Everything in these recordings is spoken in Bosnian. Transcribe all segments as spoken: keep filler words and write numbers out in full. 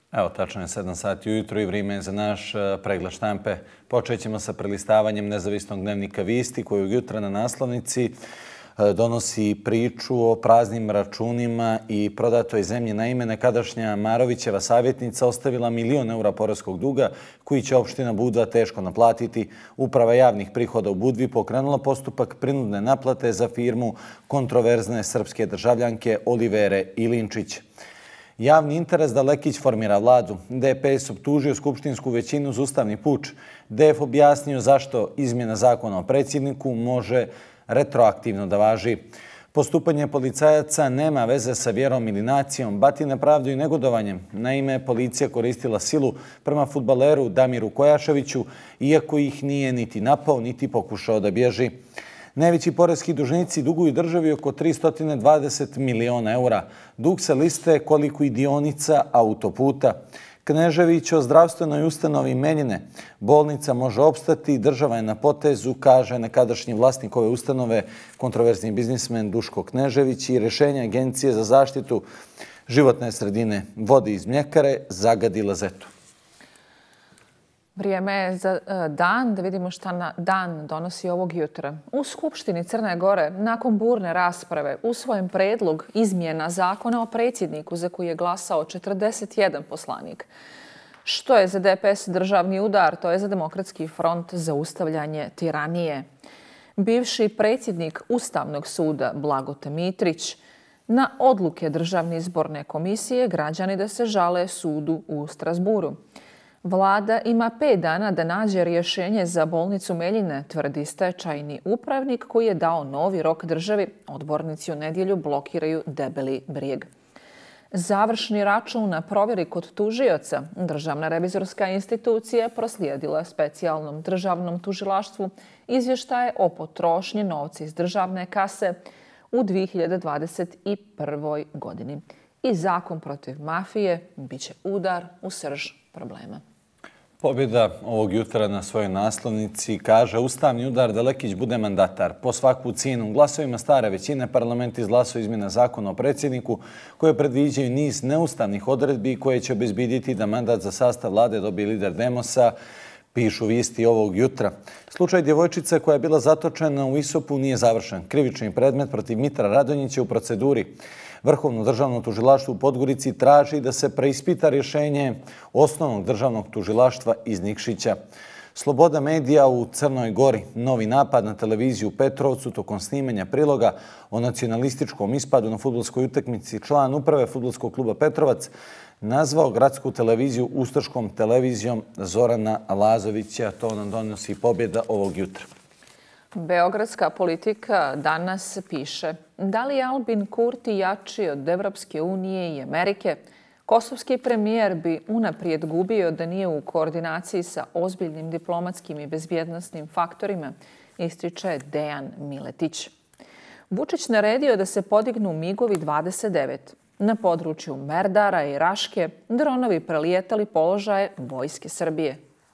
Evo, tačno je sedam sati ujutro i vrijeme je za naš pregled štampe. Počet ćemo sa prelistavanjem nezavisnog dnevnika Visti, koji jutra na naslovnici donosi priču o praznim računima i prodatoj zemlji. Naime, nekadašnja Marovićeva savjetnica ostavila milion eura poreskog duga koji će opština Budva teško naplatiti. Uprava javnih prihoda u Budvi pokrenula postupak prinudne naplate za firmu kontroverzne srpske državljanke Olivere Ilinčić. Javni interes da Lekić formira vladu. D P S optužio skupštinsku većinu za ustavni puč. D F objasnio zašto izmjena zakona o predsjedniku može retroaktivno da važi. Postupanje policajaca nema veze sa vjerom ili nacijom, batine pravdu i negodovanjem. Naime, policija koristila silu prema fudbaleru Damiru Kojaševiću, iako ih nije niti napao, niti pokušao da bježi. Najveći poreski dužnici duguju državi oko tristo dvadeset miliona eura. Dug se liste koliko i dionica autoputa. Knežević o zdravstvenoj ustanovi Meljine. Bolnica može opstati, država je na potezu, kaže nekadašnji vlasnik ove ustanove, kontroverzni biznismen Duško Knežević, i rješenje Agencije za zaštitu životne sredine vode iz mljekare zagadila Zetu. Vrijeme je za dan, da vidimo šta na dan donosi ovog jutra. U Skupštini Crne Gore, nakon burne rasprave, usvojen predlog izmjena zakona o predsjedniku za koji je glasao četrdeset jedan poslanik. Što je za D P S državni udar, to je za Demokratski front zaustavljanje tiranije. Bivši predsjednik Ustavnog suda Blagote Mitrić na odluke Državne izborne komisije građani da se žale sudu u Strasburu. Vlada ima pet dana da nađe rješenje za bolnicu Meljine, tvrdi stečajni upravnik koji je dao novi rok državi. Odbornici u nedjelju blokiraju Debeli brijeg. Završni račun na provjeri kod tužioca. Državna revizorska institucija proslijedila specijalnom državnom tužilaštvu izvještaje o potrošnji novca iz državne kase u dvije hiljade dvadeset prvoj. godini. I zakon protiv mafije biće udar u srž problema. Pobjeda ovog jutra na svojoj naslovnici kaže ustavni udar da Lekić bude mandatar. Po svaku cijenu glasovima stare većine parlament izglasao izmjena zakona o predsjedniku koje predviđaju niz neustavnih odredbi koje će obezbediti da mandat za sastav vlade dobije lider Demosa, pišu Visti ovog jutra. Slučaj djevojčice koja je bila zatočena u Isopu nije završen. Krivični predmet protiv Mitra Radonjića u proceduri. Vrhovno državno tužilaštvo u Podgorici traži da se preispita rješenje osnovnog državnog tužilaštva iz Nikšića. Sloboda medija u Crnoj Gori. Novi napad na televiziju u Petrovcu tokom snimanja priloga o nacionalističkom ispadu na fudbalskoj utakmici član uprave fudbalskog kluba Petrovac nazvao gradsku televiziju ustaškom televizijom Zorana Lazovića. To nam donosi pobjeda ovog jutra. Beogradska politika danas piše: da li je Albin Kurti jači od Evropske unije i Amerike? Kosovski premijer bi unaprijed gubio da nije u koordinaciji sa ozbiljnim diplomatskim i bezbjednosnim faktorima, ističe Dejan Miletić. Vučić naredio da se podignu migovi dvadeset devet. Na području Merdara i Raške dronovi prelijetali položaje Vojske Srbije.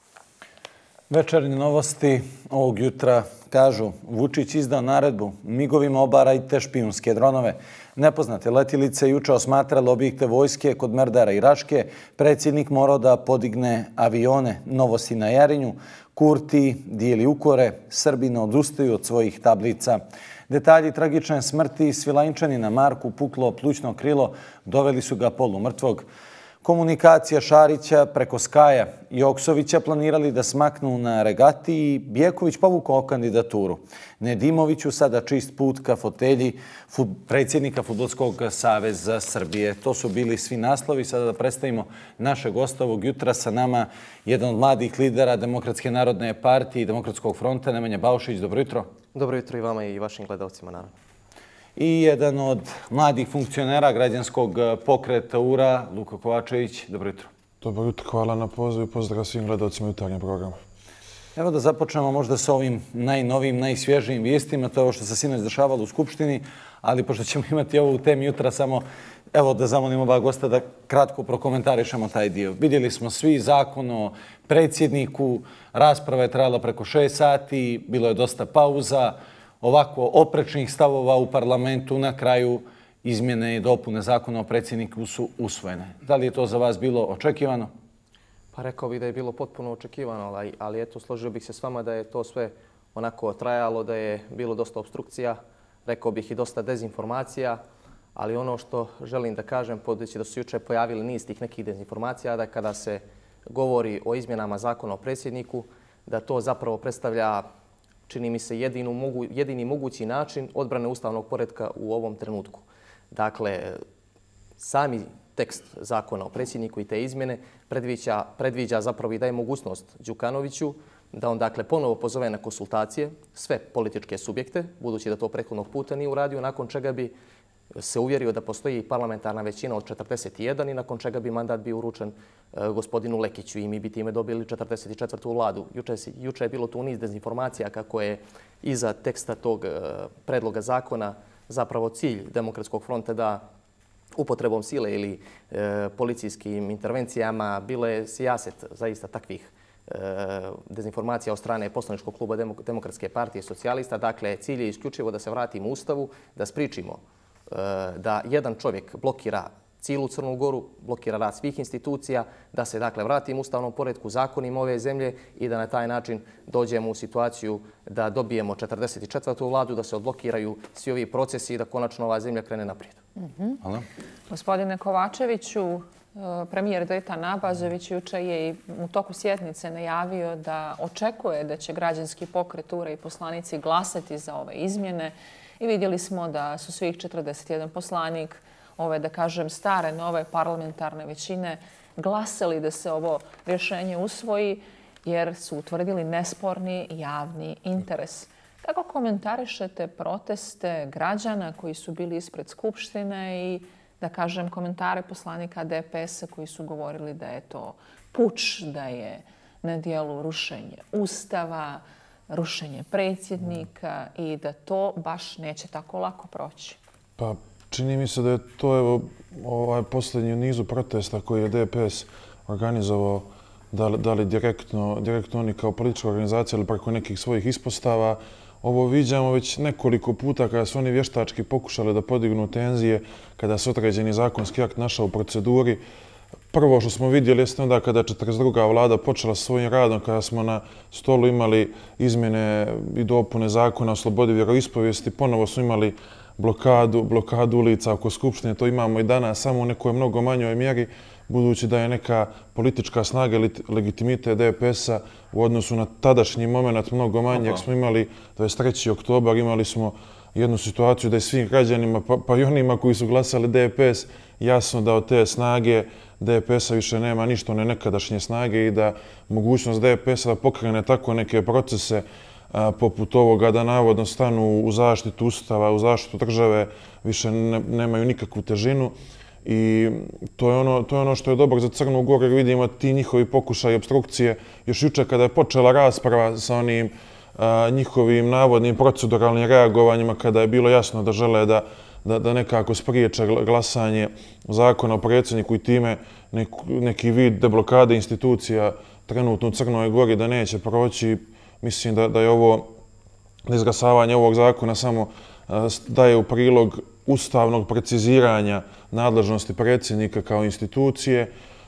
Večernje novosti ovog jutra kažu Vučić izdao naredbu migovima obarajte špijunske dronove. Nepoznate letjelice juče osmatrale objekte vojske kod Merdara i Raške. Predsjednik morao da podigne avione. Novosti na Jarinju. Kurti dijeli ukore. Srbi ne odustaju od svojih tablica. Detalji tragične smrti Svilajnčanina Marku puklo plućno krilo. Doveli su ga polumrtvog. Komunikacija Šarića preko Skaja i Oksovića planirali da smaknu na regati i Bjeković povukao kandidaturu. Nedimoviću sada čist put ka fotelji predsjednika Fudbalskog saveza Srbije. To su bili svi naslovi. Sada da predstavimo naše gosta ovog jutra. Sa nama jedan od mladih lidera Demokratske narodne partije i Demokratskog fronta, Nemanja Baušić. Dobro jutro. Dobro jutro i vama i vašim gledalcima, naravno. I jedan od mladih funkcionera građanskog pokreta U R A, Luka Kovačević. Dobro jutro. Dobro jutro, hvala na pozivu i pozdrav svim gledalcima jutarnjeg programa. Evo da započnemo možda sa ovim najnovijim, najsvježijim vijestima. To je ovo što se sinoć dešavalo u Skupštini, ali pošto ćemo imati ovo u temi jutra, samo evo da zamolim oba gosta da kratko prokomentarišemo taj dio. Vidjeli smo svi zakon o predsjedniku, rasprava je trajala preko šest sati, bilo je dosta pauza, ovako oprečnih stavova u parlamentu, na kraju izmjene i dopune zakona o predsjedniku su usvojene. Da li je to za vas bilo očekivano? Pa rekao bih da je bilo potpuno očekivano, ali, ali eto, složio bih se s vama da je to sve onako trajalo, da je bilo dosta obstrukcija, rekao bih i dosta dezinformacija, ali ono što želim da kažem, budući da su jučer pojavili niz tih nekih dezinformacija, da kada se govori o izmjenama zakona o predsjedniku, da to zapravo predstavlja, čini mi se, jedinu, mogu, jedini mogući način odbrane ustavnog poretka u ovom trenutku. Dakle, sami tekst zakona o predsjedniku i te izmjene predviđa, predviđa zapravo i daje mogućnost Đukanoviću da on dakle ponovo pozove na konsultacije sve političke subjekte, budući da to prethodnog puta nije uradio, nakon čega bi se uvjerio da postoji parlamentarna većina od četrdeset jedan i nakon čega bi mandat bio uručen e, gospodinu Lekiću i mi bi time dobili četrdeset četvrtu vladu. Juče, juče je bilo tu niz dezinformacija kako je iza teksta tog e, predloga zakona zapravo cilj Demokratskog fronta da upotrebom sile ili e, policijskim intervencijama bilo je sijaset zaista takvih e, dezinformacija od strane poslaničkog kluba Demokratske partije socijalista. Dakle, cilj je isključivo da se vratimo u Ustavu, da spričimo e, da jedan čovjek blokira cijelu Crnu Goru, blokira rad svih institucija, da se dakle vratimo ustavnom poretku, zakonima ove zemlje i da na taj način dođemo u situaciju da dobijemo četrdeset četvrtu vladu, da se odblokiraju svi ovi procesi i da konačno ova zemlja krene naprijed. Mm-hmm. Gospodine Kovačeviću, premijer Dritan Abazović juče je i u toku sjednice najavio da očekuje da će građanski pokret U R A i poslanici glasati za ove izmjene i vidjeli smo da su svih četrdeset jedan poslanik ove, da kažem, stare, nove parlamentarne većine glasali da se ovo rješenje usvoji jer su utvrdili nesporni javni interes. Kako komentarišete proteste građana koji su bili ispred Skupštine i, da kažem, komentare poslanika D P S-a koji su govorili da je to puč, da je na dijelu rušenje Ustava, rušenje predsjednika i da to baš neće tako lako proći? Pa, čini mi se da je to evo, ovaj posljednji nizu protesta koji je D P S organizovao, da li, da li direktno, direktno oni kao politička organizacija ili preko nekih svojih ispostava. Ovo viđamo već nekoliko puta kada su oni vještački pokušali da podignu tenzije, kada se određeni zakonski akt našao u proceduri. Prvo što smo vidjeli jeste onda kada je četrdeset druga vlada počela sa svojim radom, kada smo na stolu imali izmjene i dopune zakona o slobodi vjeroispovijesti, ponovo smo imali blokadu, blokadu ulica oko Skupštine. To imamo i danas, samo u nekoj mnogo manjoj mjeri, budući da je neka politička snaga ili legitimitet D P S-a u odnosu na tadašnji moment mnogo manje. Jer smo imali dvadeset treći oktobar, imali smo jednu situaciju da je svim građanima, pa, pa i onima koji su glasali D P S, jasno da od te snage D P S-a više nema ništa, one nekadašnje snage i da mogućnost D P S-a da pokrene tako neke procese a, poput ovoga da navodno stanu u zaštitu Ustava, u zaštitu države, više ne, nemaju nikakvu težinu. I to je, ono, to je ono što je dobro za Crnu Goru, jer vidimo ti njihovi pokušaj obstrukcije. Još juče kada je počela rasprava sa onim a, njihovim navodnim proceduralnim reagovanjima, kada je bilo jasno da žele da, da, da nekako spriječe glasanje zakona o predsjedniku i time neku, neki vid deblokade institucija trenutno u Crnoj Gori da neće proći. Mislim da, da je ovo izglasavanje ovog zakona samo a, daje u prilog ustavnog preciziranja nadležnosti predsjednika kao institucije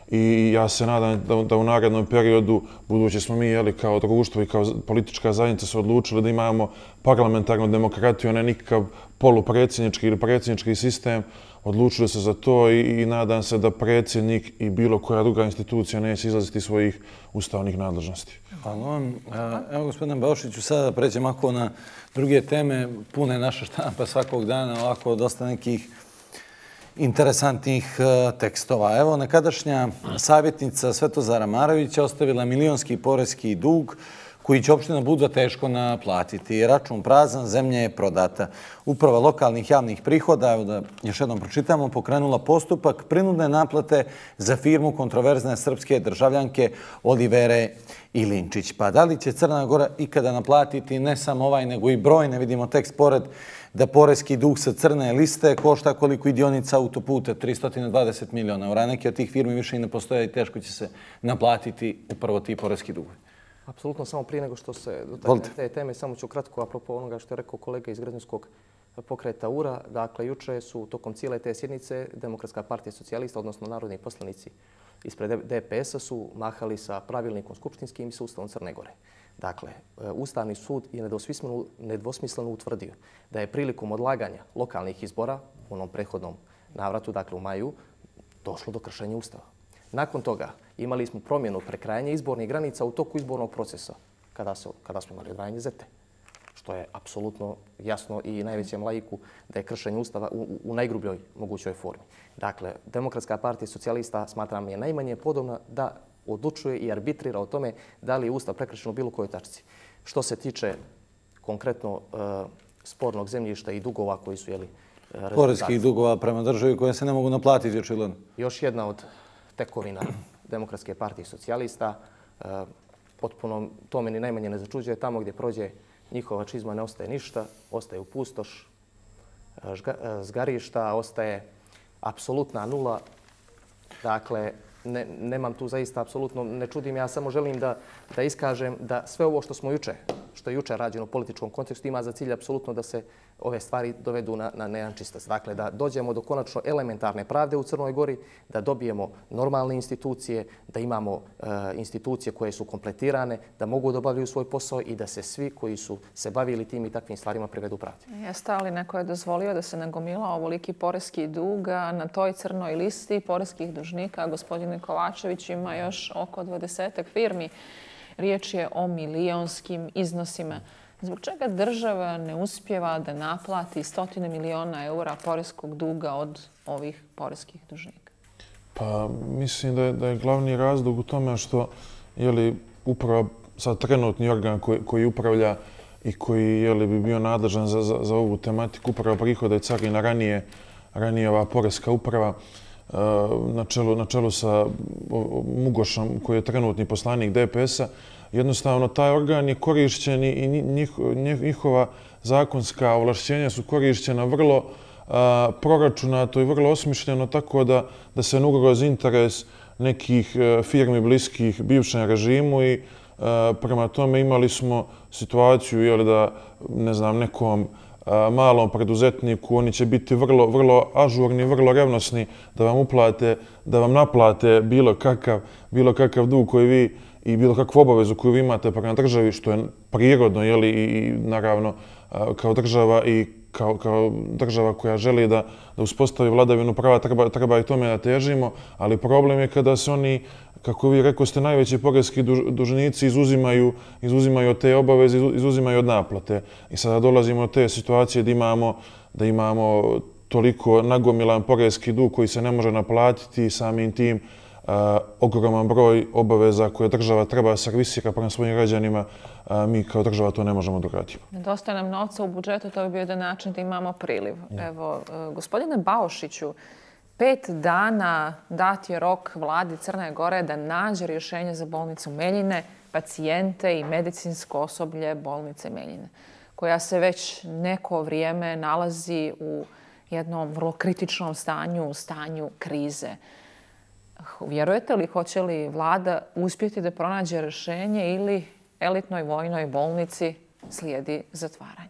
i ja se nadam da, da u narednom periodu, budući smo mi jeli, kao društvo i kao politička zajednica se odlučili da imamo parlamentarnu demokratiju, a ne nikakav polupredsjednički ili predsjednički sistem, odlučili se za to i, i nadam se da predsjednik i bilo koja druga institucija neće izlaziti svojih ustavnih nadležnosti. Hvala vam. Evo, gospodine Baošiću, sada pređemo ako na druge teme. Pune naša štampa svakog dana, ovako dosta nekih interesantnih tekstova. Evo, nekadašnja savjetnica Svetozara Marovića ostavila milionski poreski dug koji će opština Budva teško naplatiti. Račun prazan, zemlja je prodata. Uprava lokalnih javnih prihoda, evo da još jednom pročitamo, pokrenula postupak prinudne naplate za firmu kontroverzne srpske državljanke Olivere Ilinčić. Pa da li će Crna Gora ikada naplatiti ne samo ovaj, nego i brojne, vidimo tekst pored, da poreski dug sa crne liste košta koliko i dionica autoputa, tristo dvadeset miliona eura. Neki od tih firmi više i ne postoje i teško će se naplatiti upravo ti poreski dugovi. Apsolutno, samo prije nego što se dotakne te teme, samo ću kratko apropo onoga što je rekao kolega iz Građanskog pokreta U R A. Dakle, juče su tokom cijele te sjednice Demokratska partija socijalista, odnosno narodni poslanici ispred D P S-a su mahali sa pravilnikom skupštinskim i sa Ustavom Crne Gore. Dakle, Ustavni sud je nedvosmisleno, nedvosmisleno utvrdio da je prilikom odlaganja lokalnih izbora u onom prethodnom navratu, dakle u maju, došlo do kršenja Ustava. Nakon toga imali smo promjenu prekrajanja izbornih granica u toku izbornog procesa kada, se, kada smo imali odvajanje zete, što je apsolutno jasno i najvećem laiku da je kršenje Ustava u, u najgrubljoj mogućoj formi. Dakle, Demokratska partija socijalista smatram je najmanje podobna da odlučuje i arbitrira o tome da li je Ustav prekršen u bilo kojoj tačci. Što se tiče konkretno e, spornog zemljišta i dugova koji su jeli rezultati. Poreskih dugova prema državi koje se ne mogu naplatiti, očigledno. Još jedna od tekovina Demokratske partije socijalista. E, potpuno to meni najmanje ne začuđuje. Tamo gdje prođe njihova čizma ne ostaje ništa, ostaje u pustoš, žga, zgarišta, ostaje apsolutna nula. Dakle, ne, nemam tu zaista apsolutno, ne čudim. Ja samo želim da, da iskažem da sve ovo što smo juče, što je juče rađeno u političkom kontekstu, ima za cilj apsolutno da se ove stvari dovedu na, na nejan čistac. Dakle, da dođemo do konačno elementarne pravde u Crnoj Gori, da dobijemo normalne institucije, da imamo e, institucije koje su kompletirane, da mogu da obavljaju svoj posao i da se svi koji su se bavili tim i takvim stvarima privedu pravdi. Jeste, ali neko je dozvolio da se nagomila ovoliki poreski dug na toj crnoj listi poreskih dužnika. Gospodine Kovačević, ima još oko dvadesetak firmi. Riječ je o milionskim iznosima. Zbog čega država ne uspijeva da naplati stotine miliona eura poreskog duga od ovih poreskih dužnika? Pa mislim da je, da je glavni razlog u tome što je li upravo sad trenutni organ koji, koji upravlja i koji je li bi bio nadležan za, za, za ovu tematiku upravo prihoda i carina ranije, ranije ova poreska uprava na čelu, na čelu sa Mugošom koji je trenutni poslanik D P S-a. Jednostavno, taj organ je korišćen i njihova zakonska ovlašćenja su korišćena vrlo a, proračunato i vrlo osmišljeno, tako da, da se ne ugrozi interes nekih a, firmi bliskih bivšem režimu i a, prema tome imali smo situaciju jeli, da ne znam, nekom a, malom preduzetniku, oni će biti vrlo, vrlo ažurni, vrlo revnosni da vam uplate, da vam naplate bilo kakav, bilo kakav dug koji vi i bilo kakvu obavezu koju vi imate prema državi, što je prirodno, jeli, i naravno kao država i kao, kao država koja želi da, da uspostavi vladavinu prava, treba, treba i tome da težimo, ali problem je kada se oni, kako vi rekao ste, najveći poreski dužnici izuzimaju, izuzimaju od te obaveze, izuzimaju od naplate. I sada dolazimo do te situacije da imamo, da imamo toliko nagomilan poreski dug koji se ne može naplatiti, samim tim Uh, ogroman broj obaveza koje država treba servisira prema svojim građanima, uh, mi kao država to ne možemo da uradimo. Nedostaje nam novca u budžetu, to bi bio jedan način da imamo priliv. Ja. Evo, uh, gospodine Baošiću, pet dana dat je rok vladi Crne Gore da nađe rješenje za bolnicu Meljine, pacijente i medicinsko osoblje bolnice Meljine, koja se već neko vrijeme nalazi u jednom vrlo kritičnom stanju, u stanju krize. Vjerujete li hoće li vlada uspjeti da pronađe rješenje ili elitnoj vojnoj bolnici slijedi zatvaranje?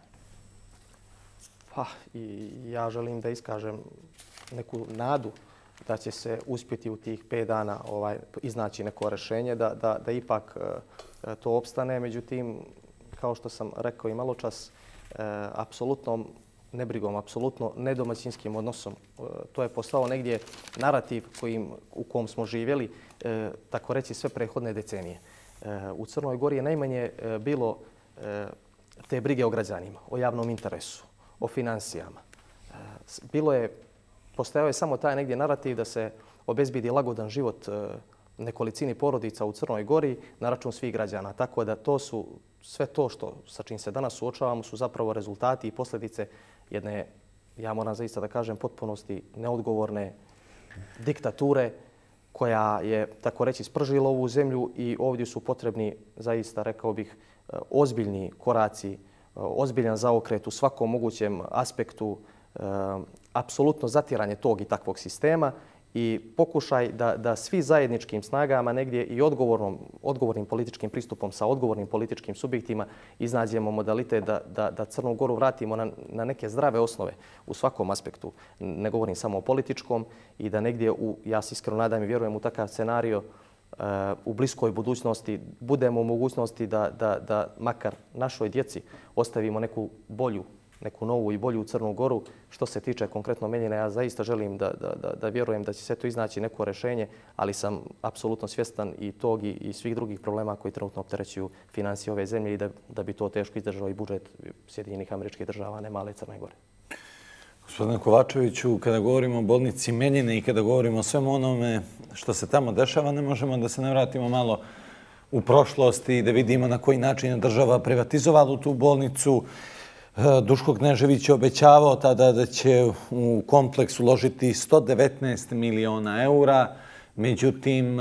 Pa, i ja želim da iskažem neku nadu da će se uspjeti u tih pet dana ovaj, iznaći neko rješenje, da, da, da ipak e, to opstane. Međutim, kao što sam rekao i malo čas, e, apsolutnom nebrigom, apsolutno nedomaćinskim odnosom. To je postao negdje narativ kojim, u kom smo živjeli, e, tako reći, sve prethodne decenije. E, u Crnoj Gori je najmanje e, bilo e, te brige o građanima, o javnom interesu, o financijama. E, bilo je, postojao je samo taj negdje narativ da se obezbidi lagodan život e, nekolicini porodica u Crnoj Gori na račun svih građana. Tako da to su, sve to što, sa čim se danas suočavamo su zapravo rezultati i posljedice jedne, ja moram zaista da kažem, potpunosti neodgovorne diktature koja je, tako reći, spržila ovu zemlju i ovdje su potrebni, zaista, rekao bih, ozbiljni koraci, ozbiljan zaokret u svakom mogućem aspektu, apsolutno zatiranje tog i takvog sistema i pokušaj da, da svi zajedničkim snagama negdje i odgovornom, odgovornim političkim pristupom sa odgovornim političkim subjektima iznađemo modalitet da, da, da Crnu Goru vratimo na, na neke zdrave osnove u svakom aspektu. Ne govorim samo o političkom i da negdje, u, ja se iskreno nadam i vjerujem u takav scenario, uh, u bliskoj budućnosti budemo u mogućnosti da, da, da makar našoj djeci ostavimo neku bolju, neku novu i bolju Crnu Goru. Što se tiče konkretno Meljine, ja zaista želim da, da, da, da vjerujem da će se to iznaći neko rješenje, ali sam apsolutno svjestan i tog i, i svih drugih problema koji trenutno opterećuju financije ove zemlje i da, da bi to teško izdržao i budžet Sjedinjenih Američkih Država, ne male Crne Gore. Gospodine Kovačeviću, kada govorimo o bolnici Meljine i kada govorimo o svemu onome što se tamo dešava, ne možemo da se ne vratimo malo u prošlost i da vidimo na koji način je država privatizovala tu bolnicu. Duško Knežević je obećavao tada da će u kompleks uložiti sto devetnaest miliona eura. Međutim,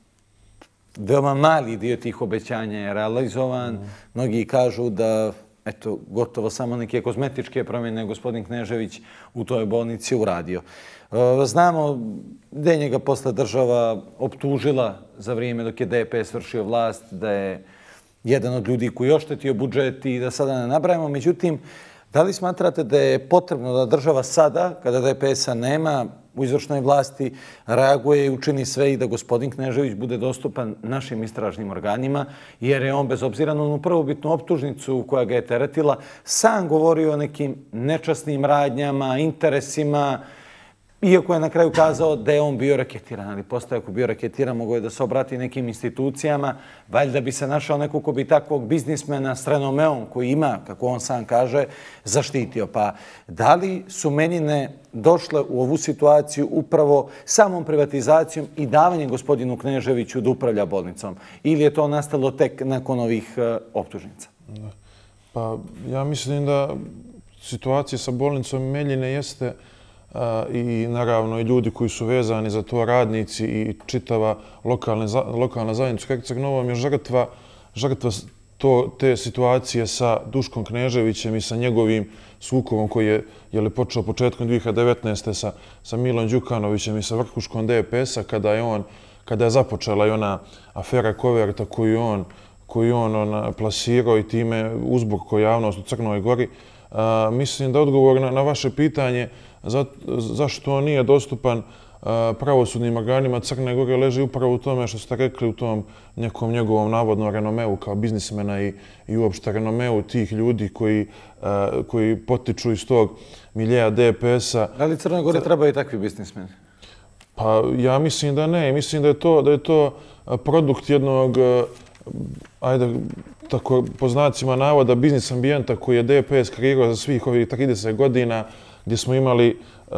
veoma mali dio tih obećanja je realizovan. Mm. Mnogi kažu da eto, gotovo samo neke kozmetičke promjene gospodin Knežević u toj bolnici uradio. Znamo da je njega posle država optužila za vrijeme dok je D P S vršio vlast, da je jedan od ljudi koji je oštetio budžet i da sada ne nabrajamo. Međutim, da li smatrate da je potrebno da država sada, kada D P S-a nema u izvršnoj vlasti, reaguje i učini sve i da gospodin Knežević bude dostupan našim istražnim organima, jer je on, bez obzira na onu prvobitnu optužnicu koja ga je teretila, sam govorio o nekim nečasnim radnjama, interesima, iako je na kraju kazao da je on bio raketiran, ali postoje ako bio raketiran, mogo je da se obrati nekim institucijama, valjda bi se našao neko ko bi takvog biznismena s renomeom koji ima, kako on sam kaže, zaštitio. Pa da li su Meljine došle u ovu situaciju upravo samom privatizacijom i davanjem gospodinu Kneževiću da upravlja bolnicom? Ili je to nastalo tek nakon ovih optužnica? Pa ja mislim da situacija sa bolnicom Meljine jeste i naravno i ljudi koji su vezani za to, radnici i čitava lokalna zajednica u Herceg Novom je žrtva, žrtva to, te situacije sa Duškom Kneževićem i sa njegovim sukobom koji je, je li počeo početkom dvije hiljade devetnaeste. sa, sa Milom Đukanovićem i sa vrhuškom D P S-a kada je on, kada je započela i ona afera Koverta koju on, koju on, on plasirao i time uzburkao javnost u Crnoj Gori. A, mislim da odgovor na, na vaše pitanje za, zašto on nije dostupan a, pravosudnim organima Crne Gore leži upravo u tome što ste rekli, u tom nekom njegovom navodnom renomeu kao biznismena i, i uopšte renomeu tih ljudi koji, a, koji potiču iz tog miljeja D P S-a. Da li Crnoj Gori trebaju takvi biznismeni? Pa ja mislim da ne. Mislim da je to, da je to produkt jednog, ajde, tako po znacima navoda, biznis ambijenta koji je D P S kreirao za svih ovih trideset godina, gdje smo imali uh,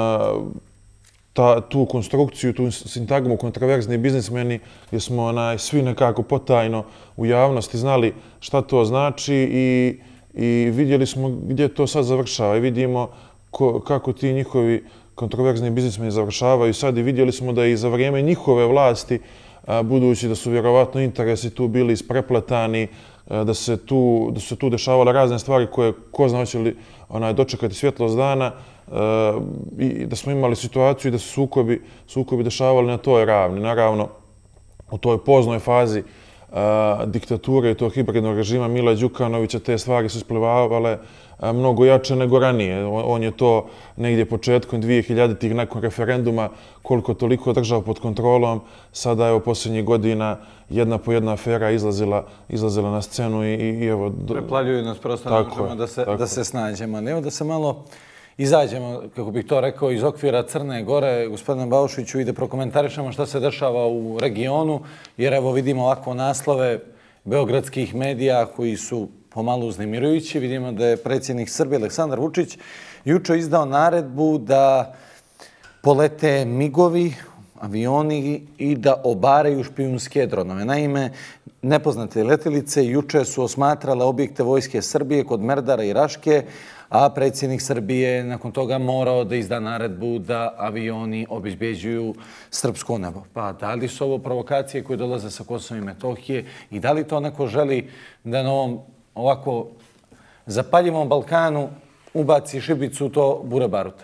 ta, tu konstrukciju, tu sintagmu kontroverzni biznismeni, gdje smo onaj, svi nekako potajno u javnosti znali šta to znači i, i vidjeli smo gdje to sad završava i vidimo ko, kako ti njihovi kontroverzni biznismeni završavaju. Sad i vidjeli smo da i za vrijeme njihove vlasti, a, budući da su vjerovatno interesi tu bili isprepletani, da se tu, da su tu dešavale razne stvari koje ko zna hoće li onaj, dočekati svjetlost dana uh, i da smo imali situaciju i da su sukobi, sukobi dešavali na toj ravni. Naravno, u toj poznoj fazi uh, diktature i tog hibridnog režima Mila Đukanovića te stvari su isplivavale uh, mnogo jače nego ranije. On, on je to negdje početkom dvije hiljaditih nakon referenduma koliko toliko držao pod kontrolom. Sada je u posljednjih godina jedna po jedna afera izlazila, izlazila na scenu i, i evo... Preplavljuju nas, prosto ne možemo da se, da se snađemo. Evo da se malo izađemo, kako bih to rekao, iz okvira Crne Gore, gospodine Baušiću, i da prokomentarišemo šta se dešava u regionu, jer evo vidimo ovako naslove beogradskih medija koji su pomalo uznemirujući. Vidimo da je predsjednik Srbije Aleksandar Vučić juče izdao naredbu da polete migovi, avioni i da obaraju špijunske dronove. Naime, nepoznate letjelice juče su osmatrale objekte vojske Srbije kod Merdara i Raške, a predsjednik Srbije je nakon toga morao da izda naredbu da avioni obezbeđuju srpsko nebo. Pa da li su ovo provokacije koje dolaze sa Kosova i Metohije i da li to neko želi da na ovom ovako zapaljivom Balkanu ubaci šibicu u to bure baruta?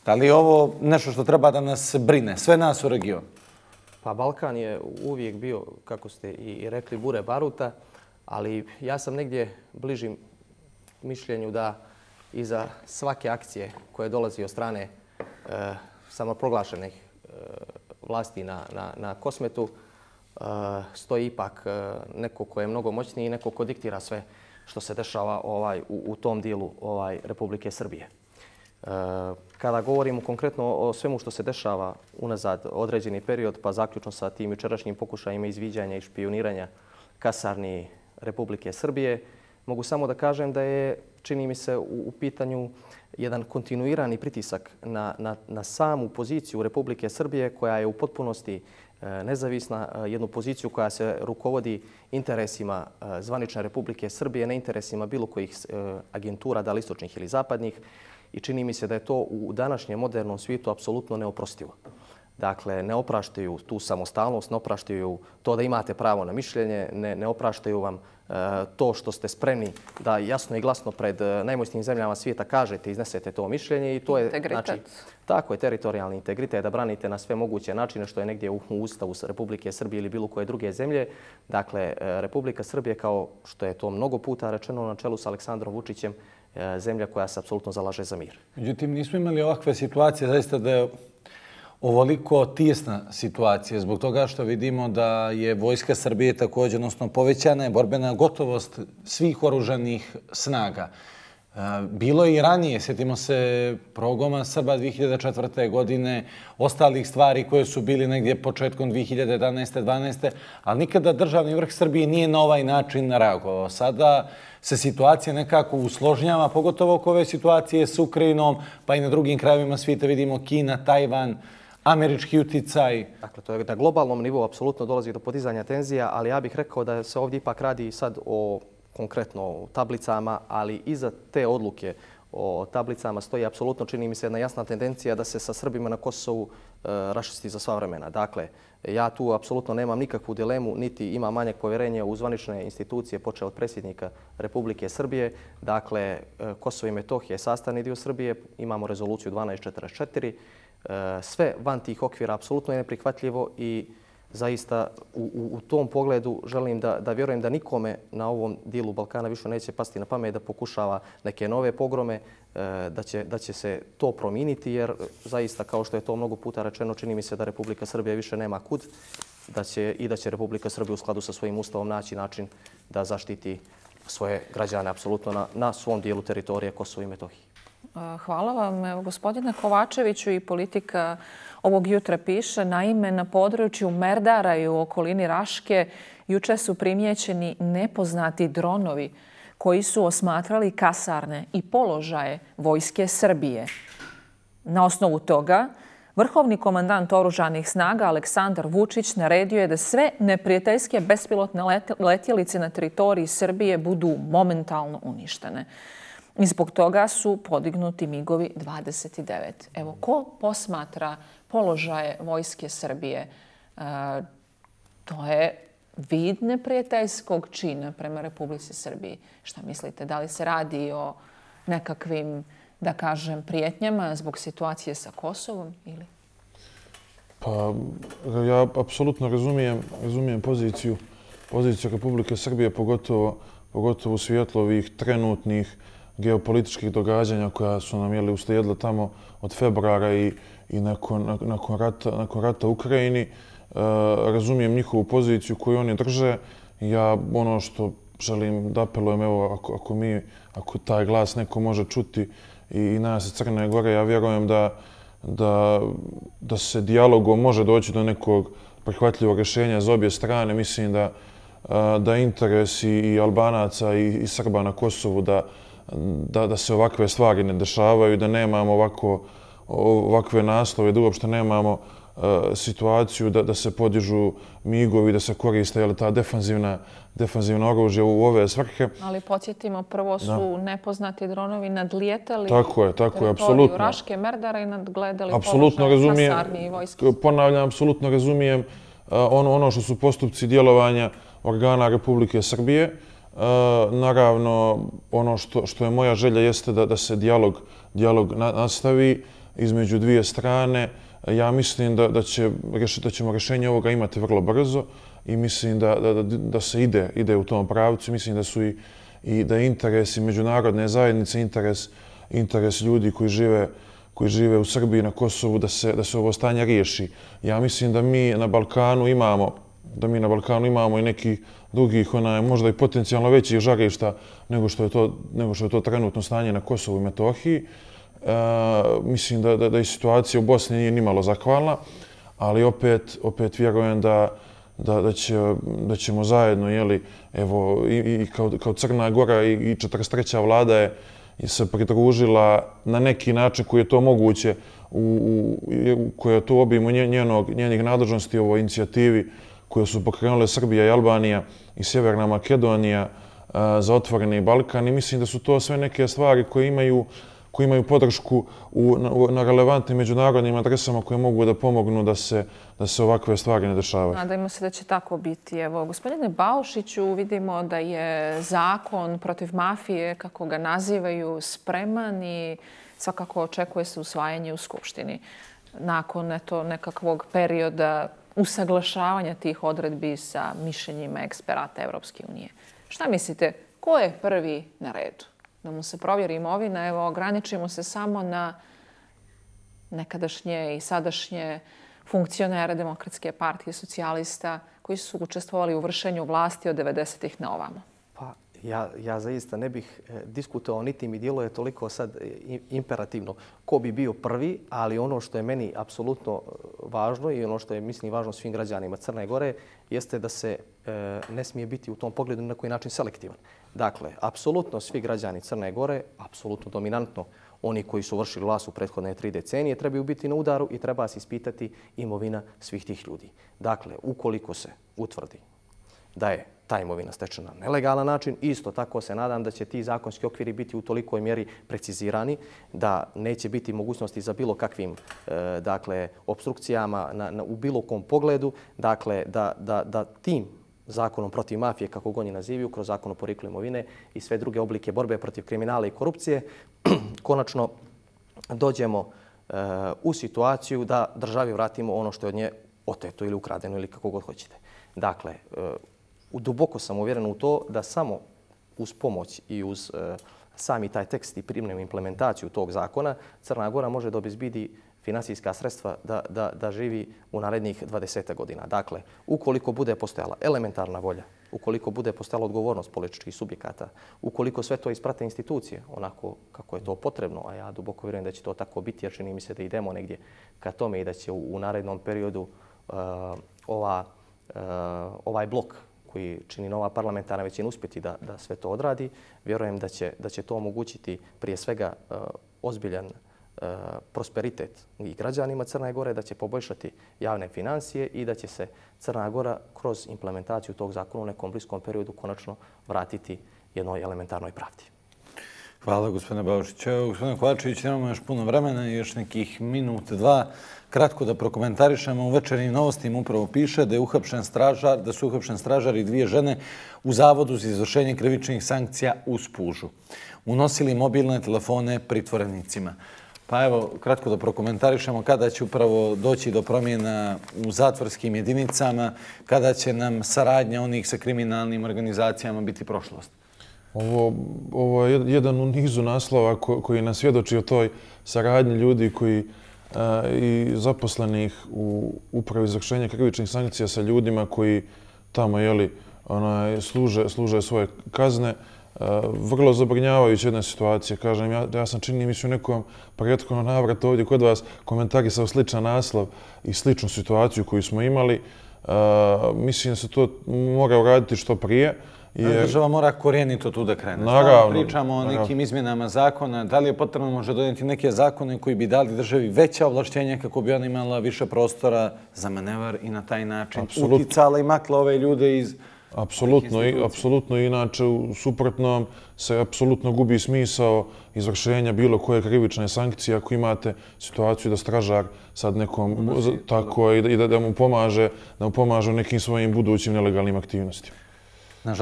Da li je ovo nešto što treba da nas brine, sve nas u regionu? Pa Balkan je uvijek bio, kako ste i rekli, bure baruta, ali ja sam negdje bližim mišljenju da iza svake akcije koje dolazi od strane e, samoproglašenih e, vlasti na, na, na Kosmetu e, stoji ipak e, neko ko je mnogo moćniji i neko ko diktira sve što se dešava ovaj, u, u tom dijelu ovaj, Republike Srbije. E, kada govorimo konkretno o svemu što se dešava unazad određeni period, pa zaključno sa tim jučerašnjim pokušajima izviđanja i špioniranja kasarni Republike Srbije, mogu samo da kažem da je, čini mi se, u, u pitanju jedan kontinuirani pritisak na, na, na samu poziciju Republike Srbije koja je u potpunosti e, nezavisna, e, jednu poziciju koja se rukovodi interesima e, zvanične Republike Srbije, ne interesima bilo kojih e, agentura, da li istočnih ili zapadnih. I čini mi se da je to u današnjem modernom svijetu apsolutno neoprostivo. Dakle, ne opraštaju tu samostalnost, ne opraštaju to da imate pravo na mišljenje, ne, ne opraštaju vam e, to što ste spremni da jasno i glasno pred najmoćnijim zemljama svijeta kažete, iznesete to mišljenje. I to je, integritet. Znači, tako je, teritorijalni integritet, da branite na sve moguće načine što je negdje u, u Ustavu Republike Srbije ili bilo koje druge zemlje. Dakle, Republika Srbije, kao što je to mnogo puta rečeno na čelu sa Aleksandrom Vučićem, zemlja koja se apsolutno zalaže za mir. Međutim, nismo imali ovakve situacije, zaista da je ovoliko tijesna situacija, zbog toga što vidimo da je Vojska Srbije također, odnosno povećana je borbena gotovost svih oružanih snaga. Bilo je i ranije, sjetimo se progoma Srba dvije hiljade četvrte. godine, ostalih stvari koje su bili negdje početkom dvije hiljade jedanaeste. dvanaeste. ali nikada državni vrh Srbije nije na ovaj način reagovao. Sada se situacija nekako usložnjava, pogotovo oko ove situacije s Ukrajinom, pa i na drugim krajevima svijeta vidimo Kina, Tajvan, američki uticaj. Dakle, to je na globalnom nivou apsolutno dolazi do podizanja tenzija, ali ja bih rekao da se ovdje ipak radi sad o konkretno o tablicama, ali iza te odluke o tablicama stoji apsolutno, čini mi se, jedna jasna tendencija da se sa Srbima na Kosovu e, raščisti za sva vremena. Dakle, ja tu apsolutno nemam nikakvu dilemu, niti imam manjak povjerenja u zvanične institucije, počeo od predsjednika Republike Srbije. Dakle, e, Kosovo i Metohija je sastavni dio Srbije, imamo rezoluciju dvanaest četrdeset četiri. E, sve van tih okvira apsolutno je neprihvatljivo i zaista u, u, u tom pogledu želim da, da vjerujem da nikome na ovom dijelu Balkana više neće pasti na pamet da pokušava neke nove pogrome, da će, da će se to promijeniti, jer zaista, kao što je to mnogo puta rečeno, čini mi se da Republika Srbija više nema kud, da će, i da će Republika Srbija u skladu sa svojim ustavom naći način da zaštiti svoje građane apsolutno na, na svom dijelu teritorije Kosovo i Metohije. Hvala vam. Evo, gospodine Kovačeviću, i Politika ovog jutra piše, naime, na području Merdara i u okolini Raške juče su primijećeni nepoznati dronovi koji su osmatrali kasarne i položaje Vojske Srbije. Na osnovu toga, vrhovni komandant oružanih snaga Aleksandar Vučić naredio je da sve neprijateljske bespilotne letjelice na teritoriji Srbije budu momentalno uništene. I zbog toga su podignuti migovi dvadeset devet. Evo, ko posmatra položaje Vojske Srbije? E, to je vid neprijateljskog čina prema Republici Srbiji. Šta mislite? Da li se radi o nekakvim, da kažem, prijetnjama zbog situacije sa Kosovom ili? Pa, ja apsolutno razumijem, razumijem poziciju, poziciju Republike Srbije, pogotovo, pogotovo u svjetlu ovih trenutnih geopolitičkih događanja koja su nam jeli uslijedila tamo od februara i, i nakon, nakon, rata, nakon rata u Ukrajini. E, razumijem njihovu poziciju koju oni drže. Ja ono što želim da apelujem, evo, ako, ako, mi, ako taj glas neko može čuti i, i nas iz Crne Gore, ja vjerujem da, da, da se dijalogom može doći do nekog prihvatljivog rješenja za obje strane. Mislim da, da interes i Albanaca i, i Srba na Kosovu da Da, da se ovakve stvari ne dešavaju, da nemamo ovako, ovakve naslove, da uopšte nemamo uh, situaciju da, da se podižu migovi, da se koriste jel, ta defanzivna, defanzivna oružja u ove svrhe. Ali podsjetimo, prvo su da. nepoznati dronovi nadlijetali tako je, tako je, apsolutno. Raške, Merdara i nadgledali apsolutno položaje kasarni i vojske. Ponavljam, apsolutno razumijem uh, ono, ono što su postupci djelovanja organa Republike Srbije. Uh, naravno, ono što, što je moja želja jeste da, da se dijalog, dijalog na, nastavi. između dvije strane. Ja mislim da, da, će, da ćemo rješenje ovoga imati vrlo brzo i mislim da, da, da se ide, ide u tom pravcu. Mislim da su i, i da je interes i međunarodne zajednice, interes, interes ljudi koji žive, koji žive u Srbiji, na Kosovu, da se, da se ovo stanje riješi. Ja mislim da mi na Balkanu imamo, da mi na Balkanu imamo i neki drugih, onaj, možda i potencijalno većih žarišta nego što je to, nego što je to trenutno stanje na Kosovu i Metohiji. E, mislim da, da, da i situacija u Bosni nije nimalo zahvalna, ali opet, opet vjerujem da, da, da, će, da ćemo zajedno, jeli, evo, i, i kao, kao Crna Gora i, i četrdeset treća vlada je se pridružila na neki način koji je to moguće, u, u, koja je to obim njenog, njenih nadležnosti u ovoj inicijativi koje su pokrenule Srbija i Albanija i Sjeverna Makedonija a, za otvoreni Balkan. I mislim da su to sve neke stvari koje imaju, koje imaju podršku u, na, na relevantnim međunarodnim adresama koje mogu da pomognu da se, da se ovakve stvari ne dešavaju. Nadajmo se da će tako biti. Evo, gospodine Baušiću, vidimo da je zakon protiv mafije, kako ga nazivaju, spreman i svakako očekuje se usvajanje u Skupštini. Nakon eto, nekakvog perioda usaglašavanja tih odredbi sa mišljenjima eksperata Evropske unije. Šta mislite, ko je prvi na redu? Da mu se provjeri imovina, evo, ograničimo se samo na nekadašnje i sadašnje funkcionere Demokratske partije socijalista koji su učestvovali u vršenju vlasti od devedesetih na ovamo. Pa ja, ja zaista ne bih diskutovao, niti mi djeluje toliko sad imperativno ko bi bio prvi, ali ono što je meni apsolutno važno i ono što je, mislim, važno svim građanima Crne Gore jeste da se e, ne smije biti u tom pogledu na koji način selektivan. Dakle, apsolutno svi građani Crne Gore, apsolutno dominantno oni koji su vršili vlast u prethodne tri decenije, trebaju biti na udaru i treba se ispitati imovina svih tih ljudi. Dakle, ukoliko se utvrdi da je ta imovina stečena na nelegalan način, isto tako se nadam da će ti zakonski okviri biti u tolikoj mjeri precizirani da neće biti mogućnosti za bilo kakvim e, dakle, obstrukcijama na, na, u bilo kom pogledu, dakle, da, da, da tim zakonom protiv mafije, kako god je nazivaju, kroz zakon o porijeklu imovine i sve druge oblike borbe protiv kriminala i korupcije, konačno dođemo e, u situaciju da državi vratimo ono što je od nje oteto ili ukradeno ili kako god hoćete. Dakle, e, duboko sam uvjeren u to da samo uz pomoć i uz e, sami taj tekst i primljenu implementaciju tog zakona Crna Gora može da obezbidi finansijska sredstva da, da, da živi u narednih dvadeset godina. Dakle, ukoliko bude postojala elementarna volja, ukoliko bude postojala odgovornost političkih subjekata, ukoliko sve to isprate institucije onako kako je to potrebno, a ja duboko vjerujem da će to tako biti jer čini mi se da idemo negdje ka tome i da će u, u narednom periodu uh, ova, uh, ovaj blok koji čini nova parlamentarna većina uspjeti da, da sve to odradi, vjerujem da će, da će to omogućiti prije svega uh, ozbiljan prosperitet i građanima Crne Gore, da će poboljšati javne financije i da će se Crna Gora kroz implementaciju tog zakona u nekom bliskom periodu konačno vratiti jednoj elementarnoj pravdi. Hvala, gospodine Baušić. Evo, gospodine Kovačević, nemamo još puno vremena, još nekih minut, dva. Kratko da prokomentarišemo. U Večernjim novostima upravo piše da je uhapšen stražar, da su uhapšen stražar i dvije žene u Zavodu za izvršenje krivičnih sankcija u Spužu. Unosili mobilne telefone pritvorenicima. Pa evo, kratko da prokomentarišemo kada će upravo doći do promjena u zatvorskim jedinicama, kada će nam saradnja onih sa kriminalnim organizacijama biti prošlost. Ovo, ovo je jedan u nizu naslova ko, koji nas svjedoči o toj saradnji ljudi koji a, i zaposlenih u upravi izvršenja krivičnih sankcija sa ljudima koji tamo jeli, onaj, služe, služe svoje kazne. Vrlo zabrinjavajuća jedna situacija. Kažem, ja, ja sam čini mi se u nekom prethodnom navratu ovdje kod vas komentarisao sličan naslov i sličnu situaciju koju smo imali. Uh, mislim da se to mora uraditi što prije. Jer... Država mora korijenito tu da krene. Naravno. Pričamo o nekim naravno. izmjenama zakona. Da li je potrebno možda donijeti neke zakone koji bi dali državi veća ovlašćenja kako bi ona imala više prostora za manevar i na taj način Absolut. uticala i makla ove ljude iz... Apsolutno, i, apsolutno. Inače, u suprotnom se apsolutno gubi smisao izvršenja bilo koje krivične sankcije ako imate situaciju da stražar sad nekom tako i da, da mu pomaže, da mu pomaže u nekim svojim budućim nelegalnim aktivnostima.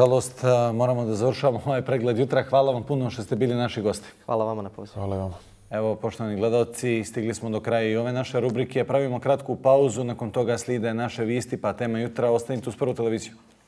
Nažalost, moramo da završavamo ovaj pregled jutra. Hvala vam puno što ste bili naši gosti. Hvala vama na pozivu. Hvala vama. Evo, poštovani gledalci, stigli smo do kraja i ove naše rubrike. Pravimo kratku pauzu, nakon toga slijede naše visti, pa tema jutra. Ostanite uz Prvu televiziju.